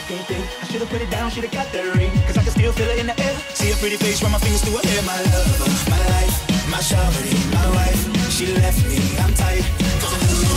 can't think. I should've put it down, should've got that ring. Cause I can still feel it in the air. See a pretty face, run my fingers through her hair. My love, my life, my shawty, my wife. She left me, I'm tight. Cause I knew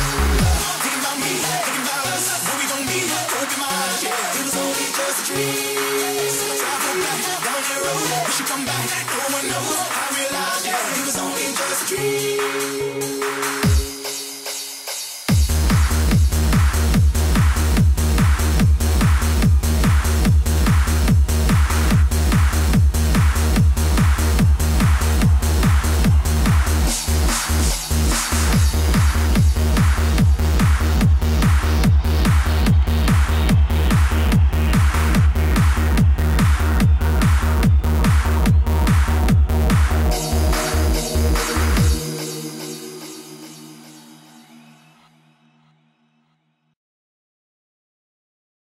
It was only just a dream.